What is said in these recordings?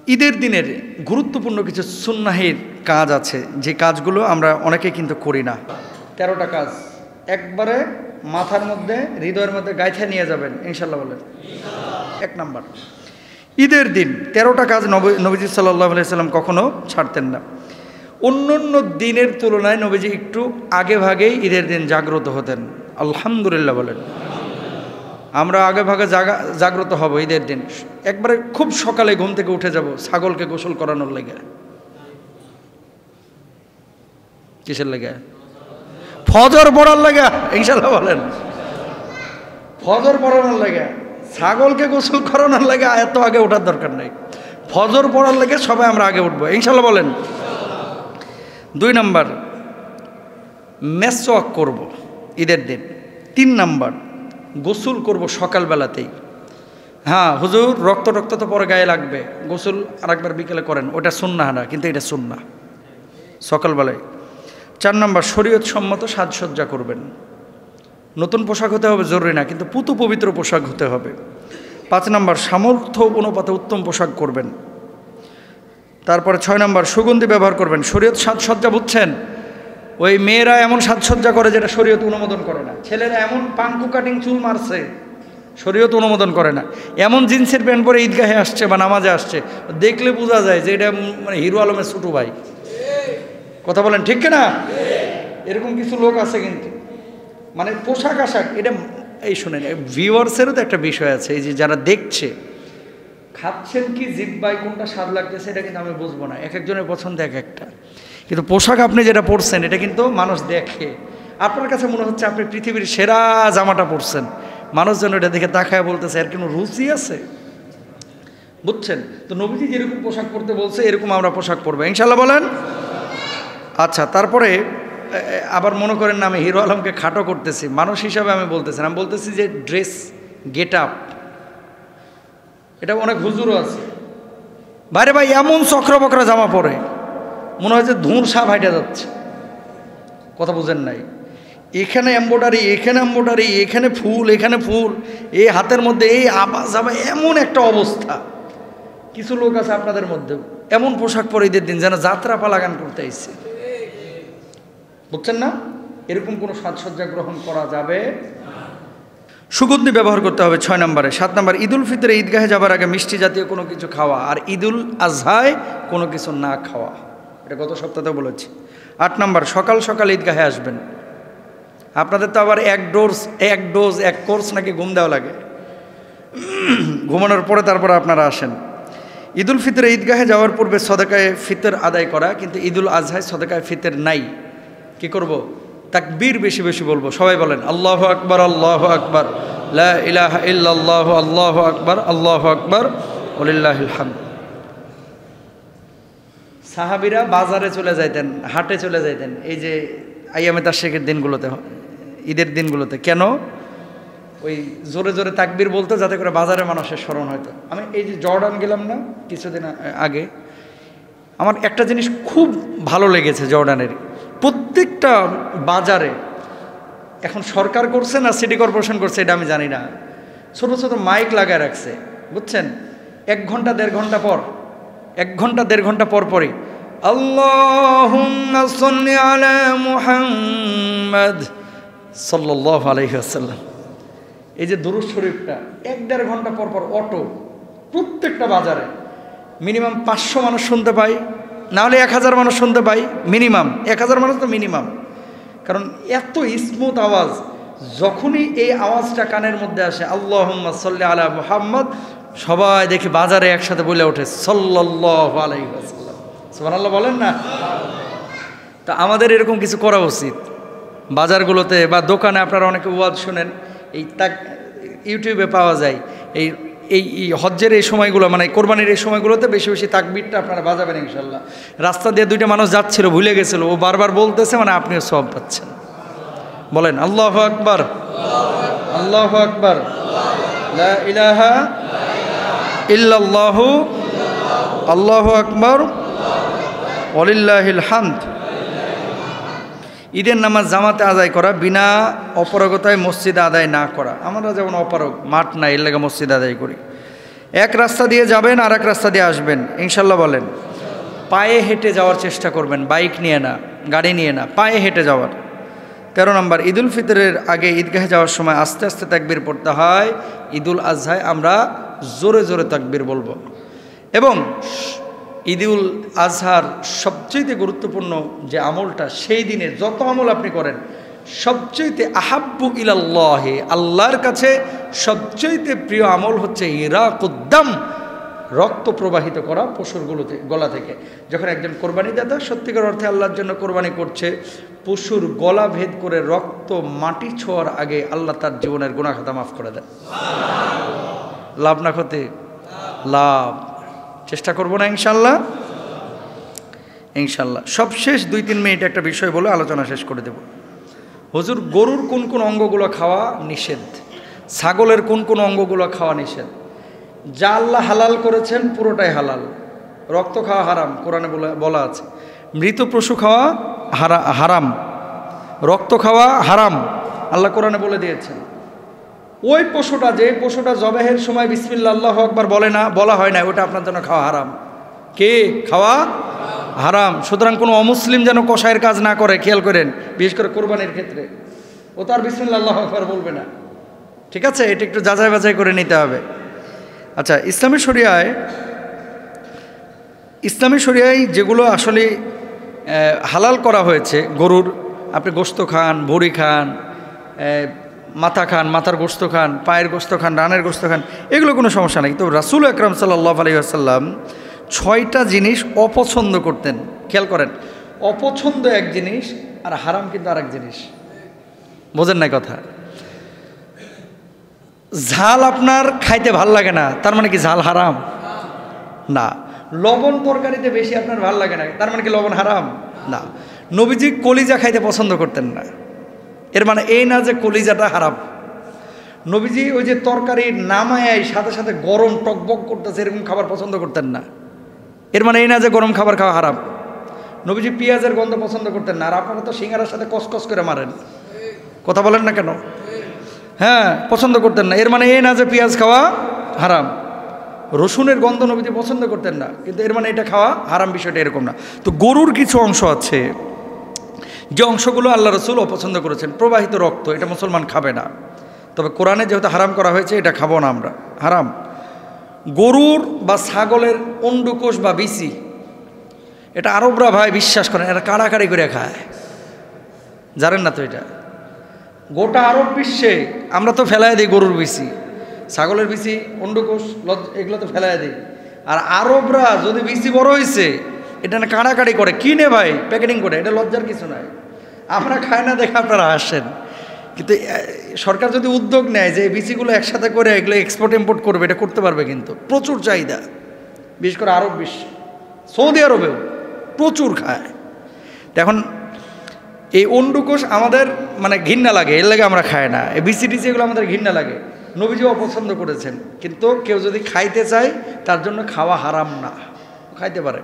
ঈদের দিনের গুরুত্বপূর্ণ কিছু সুন্নাহের কাজ আছে, যে কাজগুলো আমরা অনেকে কিন্তু করি না। 13টা কাজ একবারে মাথার মধ্যে, হৃদয়ের মধ্যে গাইথা নিয়ে যাবেন ইনশাল্লাহ বলেন। 1 নাম্বার, ঈদের দিন 13টা কাজ নবীজি সাল্লাল্লাহু আলাইহি সাল্লাম কখনো ছাড়তেন না। অন্য দিনের তুলনায় নবীজি একটু আগে ভাগেই ঈদের দিন জাগ্রত হতেন। আলহামদুলিল্লাহ বলেন। আমরা আগে ভাগে জাগ্রত হব ঈদের দিন। একবারে খুব সকালে ঘুম থেকে উঠে যাব ছাগলকে গোসল করানোর লেগে। কিসের লেগে? ফজর পড়ার লেগে ইনশাল্লাহ বলেন। ফজর পড়ানোর লেগে, ছাগলকে গোসল করানোর লেগে এত আগে ওঠার দরকার নেই। ফজর পড়ার লেগে সবাই আমরা আগে উঠবো ইনশাল্লাহ বলেন। 2 নাম্বার, মেসওয়াক করব ঈদের দিন। 3 নাম্বার, গোসল করব সকালবেলাতেই। হ্যাঁ হুজুর, রক্ত তো পরে গায়ে লাগবে, গোসল আরেকবার বিকেলে করেন, ওটা সুন্নাহ না, কিন্তু এটা সুন্নাহ সকালবেলায়। 4 নাম্বার, শরীয়ত সম্মত সাজসজ্জা করবেন। নতুন পোশাক হতে হবে জরুরি না, কিন্তু পুতু পবিত্র পোশাক হতে হবে। 5 নাম্বার, সামর্থ্য অনুপাতে উত্তম পোশাক করবেন। তারপরে 6 নাম্বার, সুগন্ধি ব্যবহার করবেন। শরীয়ত সাজসজ্জা বুঝছেন? ওই মেয়েরা এমন সাজসজ্জা করে যেটা শরীয়ত অনুমোদন করে না। ছেলেরা এমন পাঙ্কু কাটিং চুল মারছে, শরীয়ত অনুমোদন করে না। এমন জিন্সের প্যান্ট পরে ঈদগাহে আসছে বা নামাজে আসছে, দেখলে বোঝা যায় যে এটা মানে হিরো আলমের ছোটো ভাই। কথা বলেন ঠিক কিনা? এরকম কিছু লোক আছে কিন্তু, মানে পোশাক আশাক এটা এই শুনেন, ভিউয়ার্সেরও তো একটা বিষয় আছে। এই যে যারা দেখছে, খাচ্ছেন কি জিব্বাই কোনটা স্বাদ লাগতেছে এটা কিন্তু আমি বুঝবো না, এক একজনের পছন্দ এক একটা। কিন্তু পোশাক আপনি যেটা পরছেন এটা কিন্তু মানুষ দেখে। আপনার কাছে মনে হচ্ছে আপনি পৃথিবীর সেরা জামাটা পরছেন, মানুষজন এটা দেখে তাকায় বলতেছে এর কোনো রুচি আছে, বুঝছেন? তো নবীজি যেরকম পোশাক পরতে বলছে এরকম আমরা পোশাক পরবো ইনশাল্লাহ বলেন। আচ্ছা, তারপরে আবার মনে করেন না আমি হিরো আলমকে খাটো করতেছি, মানুষ হিসাবে আমি বলতেছি, আমি বলতেছি যে ড্রেস, গেট আপ, এটা অনেক হুজুরও আছে বাইরে ভাই এমন চক্র বকরা জামা পরে মনে হয় যে ধূর সাপ হাইটা যাচ্ছে। কথা বুঝেন নাই? এখানে এম্বোডারি, এখানে এম্বোডারি, এখানে ফুল, এখানে ফুল, এই হাতের মধ্যে এই আবাস জামা, এমন একটা অবস্থা। কিছু লোক আছে আপনাদের মধ্যে এমন পোশাক পরে ঈদের দিন যেন যাত্রা পালাগান করতে এসছে, বুঝছেন না? এরকম কোনো সাজসজ্জা গ্রহণ করা যাবে। সুগন্ধি ব্যবহার করতে হবে 6 নম্বরে। 7 নম্বর, ঈদুল ফিতরে ঈদগাহে যাবার আগে মিষ্টি জাতীয় কোনো কিছু খাওয়া, আর ঈদুল আজহায় কোনো কিছু না খাওয়া, এটা গত সপ্তাহে বলেছি। 8 নম্বর, সকাল সকাল ঈদগাহে আসবেন। আপনাদের তো আবার এক কোর্স নাকি ঘুম দেওয়া লাগে, ঘুমানোর পরে তারপরে আপনারা আসেন। ঈদুল ফিতরে ঈদগাহে যাওয়ার পূর্বে সদকায়ে ফিতর আদায় করা, কিন্তু ঈদুল আজহায় সদকায়ে ফিতর নাই। কি করব? তাকবীর বেশি বেশি বলবো। সবাই বলেন আল্লাহু আকবার, আল্লাহু আকবার, লা ইলাহা ইল্লাল্লাহু, আল্লাহু আকবার, আল্লাহু আকবার, ওয়ালিল্লাহিল হামদ। সাহাবীরা বাজারে চলে যাইতেন, হাটে চলে যাইতেন এই যে আইয়ামে তাশরিকের দিনগুলোতে, ঈদের দিনগুলোতে। কেন? ওই জোরে জোরে তাকবীর বলতে, যাতে করে বাজারে মানুষের স্মরণ হয়তো। আমি এই যে জর্ডান গেলাম না কিছুদিন আগে, আমার একটা জিনিস খুব ভালো লেগেছে জর্ডানের। প্রত্যেকটা বাজারে এখন সরকার করছে না সিটি কর্পোরেশন করছে এটা আমি জানি না, ছোট ছোট মাইক লাগায় রাখছে, বুঝছেন? 1 ঘন্টা 1.5 ঘন্টা পর, 1 ঘন্টা 1.5 ঘন্টা পর পরই আল্লাহুম্মা সাল্লি আলা মুহাম্মাদ সাল্লাল্লাহু আলাইহি ওয়াসাল্লাম, এই যে দুরূদ শরীফটা 1-1.5 ঘন্টা পর পর অটো প্রত্যেকটা বাজারে। মিনিমাম 500 মানুষ শুনতে পাই, না হলে 1000 মানুষ শুনতে পাই, মিনিমাম 1000 মানুষ তো মিনিমাম। কারণ এত স্মুথ আওয়াজ, যখনই এই আওয়াজটা কানের মধ্যে আসে আল্লাহুম্মা সাল্লি আলা মুহাম্মাদ, সবাই দেখি বাজারে একসাথে বলে ওঠে সাল্লাল্লাহু আলাইহি ওয়াসাল্লাম। সুবহানাল্লাহ বলেন না? তা আমাদের এরকম কিছু করা উচিত। বাজারগুলোতে বা দোকানে আপনারা অনেকে ওয়াজ শোনেন, এই ইউটিউবে পাওয়া যায়। এই হজ্জের এই সময়গুলো, মানে কোরবানির এই সময়গুলোতে বেশি বেশি তাকবীরটা আপনারা বাজাবেন ইনশাল্লাহ। রাস্তা দিয়ে 2টা মানুষ যাচ্ছিল, ভুলে গেছিল, ও বারবার বলতেছে, মানে আপনিও সওয়াব পাচ্ছেন। বলেন আল্লাহু আকবার, আল্লাহু আকবার, লা ইলাহা ইল্লাল্লাহু, আল্লাহু আকবার, ওয়ালিল্লাহিল হামদ। ঈদের নামাজ জামাতে আদায় করা, বিনা অপারগতায় মসজিদে আদায় না করা। আমরা যেমন অপারগ, মাঠ নাই, এর লাগে মসজিদে আদায় করি। এক রাস্তা দিয়ে যাবেন আর এক রাস্তা দিয়ে আসবেন, ইনশাল্লাহ বলেন। পায়ে হেঁটে যাওয়ার চেষ্টা করবেন, বাইক নিয়ে না, গাড়ি নিয়ে না, পায়ে হেঁটে যাওয়ার। 13 নম্বর, ঈদুল ফিতরের আগে ঈদগাহে যাওয়ার সময় আস্তে আস্তে তাকবীর পড়তে হয়। ঈদুল আজহায় আমরা জোরে জোরে তাকবীর বলবো। এবং ঈদুল আজহার সবচেয়ে গুরুত্বপূর্ণ যে আমলটা, সেই দিনে যত আমল আপনি করেন, সবচেয়ে আহাব্বু ইলাল্লাহি, আল্লাহর কাছে সবচেয়ে প্রিয় আমল হচ্ছে ইরাকুদ্দাম, রক্ত প্রবাহিত করা পশুর গলা থেকে। যখন একজন কোরবানিদাতা সত্যিকার অর্থে আল্লাহর জন্য কোরবানি করছে, পশুর গলা ভেদ করে রক্ত মাটি ছোঁয়ার আগে আল্লাহ তার জীবনের গুনাহ খাতা মাফ করে দেন। লাভ না ক্ষতি? লাভ। চেষ্টা করবো না ইনশাল্লাহ? ইনশাল্লাহ। সবশেষ 2-3 মিনিট একটা বিষয় বলে আলোচনা শেষ করে দেব। হুজুর, গরুর কোন কোন অঙ্গগুলো খাওয়া নিষেধ, ছাগলের কোন কোন অঙ্গগুলো খাওয়া নিষেধ? যা আল্লাহ হালাল করেছেন পুরোটাই হালাল। রক্ত খাওয়া হারাম, কোরআনে বলা আছে। মৃত পশু খাওয়া হারাম, রক্ত খাওয়া হারাম, আল্লাহ কোরআনে বলে দিয়েছেন। ওই পশুটা, যে পশুটা জবাহের সময় বিসমিল্লাহ আল্লাহু আকবার বলা হয় না, ওটা আপনার জন্য খাওয়া হারাম। কে খাওয়া হারাম? সুতরাং কোনো অমুসলিম যেন কসাইয়ের কাজ না করে, খেয়াল করেন, বিশেষ করে কোরবানির ক্ষেত্রে। ও তার বিসমিল্লাহ আল্লাহু আকবার বলবে না, ঠিক আছে? এটা একটু যাচাই বাছাই করে নিতে হবে। আচ্ছা, ইসলামী শরিয়ায় যেগুলো আসলে হালাল করা হয়েছে, গরুর আপনি গোশত খান, ভুঁড়ি খান, মাথা খান, মাথার গোশত খান, পায়ের গোশত খান, রানের গোশত খান, এগুলো কোনো সমস্যা নেই। তো রাসূল আকরাম সাল্লাল্লাহু আলাইহি ওয়াসাল্লাম 6টা জিনিস অপছন্দ করতেন। খেয়াল করেন, অপছন্দ এক জিনিস আর হারাম কিন্তু আর এক জিনিস। বোঝেন না কথা? ঝাল আপনার খাইতে ভাল লাগে না, তার মানে কি ঝাল হারাম? না। লবণ তরকারিতে বেশি আপনার ভাল লাগে না, তার মানে কি লবণ হারাম? না। নবীজি কলিজা খাইতে পছন্দ করতেন না, এর মানে এই না যে কলিজাটা হারাম। নবীজি ওই যে তরকারি নামায় সাথে সাথে গরম টকবক করতেছে এরকম খাবার পছন্দ করতেন না, এর মানে এই না যে গরম খাবার খাওয়া হারাম। নবীজি পেঁয়াজের গন্ধ পছন্দ করতেন না, আর আপনারা তো সিঙ্গারার সাথে কসকস করে মারেন, কথা বলেন না কেন? হ্যাঁ, পছন্দ করতেন না, এর মানে এই না যে পেঁয়াজ খাওয়া হারাম। রসুনের গন্ধ নবীজি পছন্দ করতেন না, কিন্তু এর মানে এটা খাওয়া হারাম, বিষয়টা এরকম না। তো গরুর কিছু অংশ আছে যে অংশগুলো আল্লাহ রসুল অপছন্দ করেছেন। প্রবাহিত রক্ত, এটা মুসলমান খাবে না, তবে কোরআনে যেহেতু হারাম করা হয়েছে এটা খাবো না আমরা, হারাম। গরুর বা ছাগলের অন্ডুকোষ বা বিচি, এটা আরবরা ভাই বিশ্বাস করেন, এটা কাড়াকাড়ি করে খায়, জানেন না তো? এটা গোটা আরব বিশ্বে আমরা তো ফেলায় দিই গরুর বিচি, ছাগলের বিচি, অন্ডকোষ, এগুলো তো ফেলায় দিই। আর আরবরা যদি বিচি বড় হয়েছে এটা না কাড়াকাড়ি করে, কিনে ভাই প্যাকেটিং করে, এটা লজ্জার কিছু নয়। আমরা খাই না দেখে আপনারা আসেন, কিন্তু সরকার যদি উদ্যোগ নেয় যে এই বিচিগুলো একসাথে করে এগুলো এক্সপোর্ট ইম্পোর্ট করবে, এটা করতে পারবে, কিন্তু প্রচুর চাহিদা, বিশেষ করে আরব বিশ্ব, সৌদি আরবেও প্রচুর খায়। এখন এই অন্ডুকোষ আমাদের মানে ঘৃণা লাগে, এর লাগে আমরা খাই না। এই বিচি টিচি এগুলো আমাদের ঘৃণা লাগে, নবীজিও অপছন্দ করেছেন, কিন্তু কেউ যদি খাইতে চায় তার জন্য খাওয়া হারাম না, খাইতে পারে।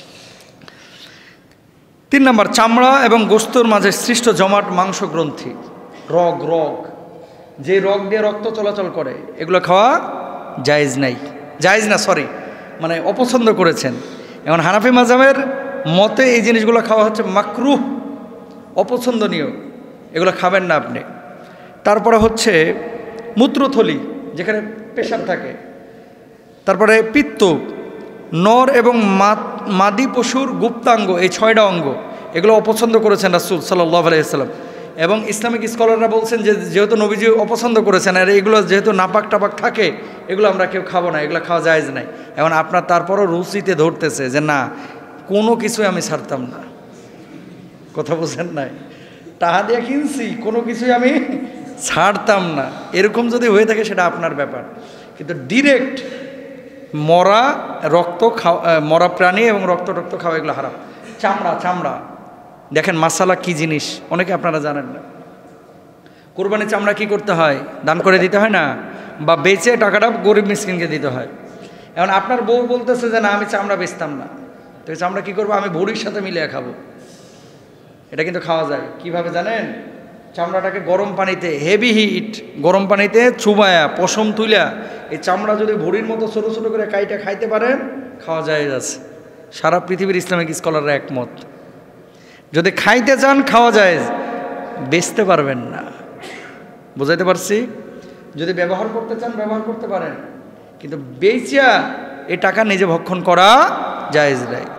3 নম্বর, চামড়া এবং গোস্তর মাঝে সৃষ্ট জমাট মাংস গ্রন্থি, রগ, যে রগ দিয়ে রক্ত চলাচল করে, এগুলো খাওয়া জায়েজ না, মানে অপছন্দ করেছেন। এখন হানাফি মাযহাবের মতে এই জিনিসগুলো খাওয়া হচ্ছে মাকরুহ, অপছন্দনীয়, এগুলো খাবেন না আপনি। তারপরে হচ্ছে মূত্রথলি, যেখানে পেশাব থাকে, তারপরে পিত্ত, নর এবং মাদি পশুর গুপ্তাঙ্গ, এই 6টা অঙ্গ, এগুলো অপছন্দ করেছেন রাসূল সাল্লাল্লাহু আলাইহি ওয়াসাল্লাম। এবং ইসলামিক স্কলাররা বলছেন যে যেহেতু নবীজি অপছন্দ করেছেন, আর এগুলো যেহেতু নাপাক টাপাক থাকে, এগুলো আমরা কেউ খাবো না, এগুলো খাওয়া জায়েজ নাই। এখন আপনার তারপরও রুচিতে ধরতেছে যে না, কোনো কিছুই আমি ছাড়তাম না, কথা বুঝেন নাই? টাকা দিয়ে কিনছি, কোনো কিছুই আমি ছাড়তাম না, এরকম যদি হয়ে থাকে সেটা আপনার ব্যাপার। কিন্তু ডিরেক্ট মরা রক্ত খাওয়া, মরা প্রাণী এবং রক্ত খাওয়া, এগুলো হারাম। চামড়া দেখেন মাসালা কি জিনিস, অনেকে আপনারা জানেন না। কোরবানি চামড়া কি করতে হয়? দান করে দিতে হয় না, বা বেচে টাকাটা গরিব মিসকিনকে দিতে হয়। এখন আপনার বউ বলতেছে যে না, আমি চামড়া বেচতাম না, তো চামড়া কি করবো? আমি ভুঁড়ির সাথে মিলিয়ে খাবো। এটা কিন্তু খাওয়া যায়। কিভাবে জানেন? চামড়াটাকে গরম পানিতে, হেভি হিট গরম পানিতে চুবায়া, পশম তুলা এই চামড়া যদি ভুড়ির মতো ছোটো ছোটো করে কাইটা খাইতে পারেন, খাওয়া যায় আছে। সারা পৃথিবীর ইসলামিক স্কলাররা একমত। যদি খাইতে চান খাওয়া যায়, বেচতে পারবেন না। বুঝাইতে পারছি? যদি ব্যবহার করতে চান ব্যবহার করতে পারেন, কিন্তু বেচিয়া এই টাকা নিজে ভক্ষণ করা জায়েজ নাই।